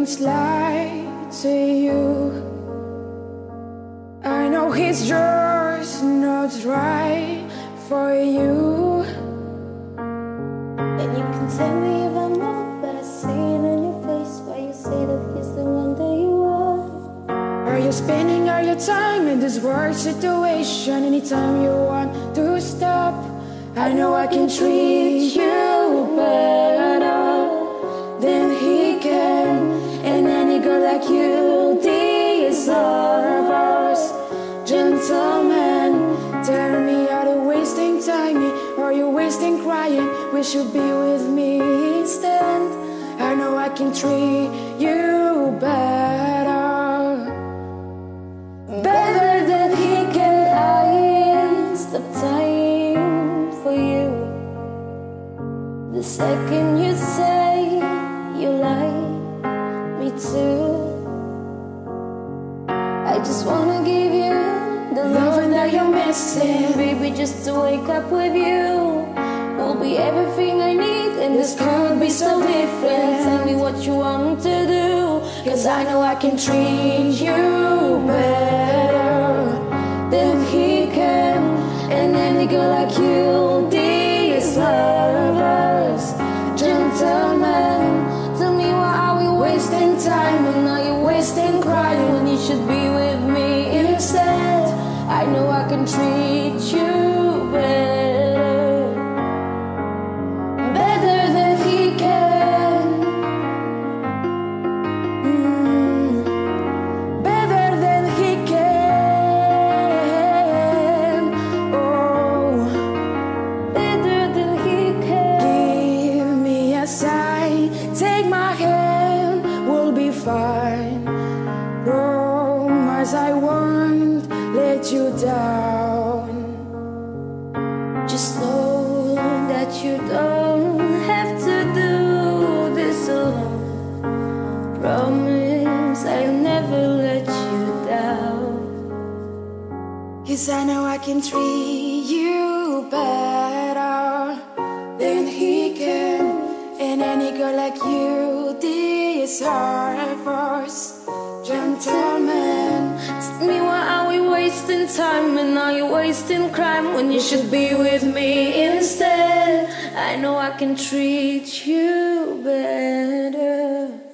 once lied to you. I know he's just not right for you. And you can tell me if I'm wrong, but I see it on your face why you say that he's the one that you want. Are you spending all your time in this work situation? Anytime you want to stop, I know I can treat you better than he can. And any girl like you deserve us. Gentlemen, tell me, are you wasting time? Or are you wasting crying? Wish you'd be with me instead. I know I can treat you better, better than he can. I ain't stop time for you. The second you say you like me too, I just wanna give you the love that you're missing, baby, just to wake up with you. Will be everything I need, and this could be so different. Tell me what you want to do, cause I know I can treat you better than he can. And any girl like you deserve us. Gentlemen, tell me, why are we wasting time? And are you wasting crying when you should be with me instead? I know I can treat you better, better than he can. better than he can. Oh, Better than he can. give me a sign, take my hand, we'll be fine. Promise I won't let you down. Just know that you don't have to do this alone. Promise I'll never let you down. Cause I know I can treat you better than he can. And any girl like you deserve us. Gentlemen, Tell me, why are we wasting time? And are you wasting crime when you should be with me instead? I know I can treat you better.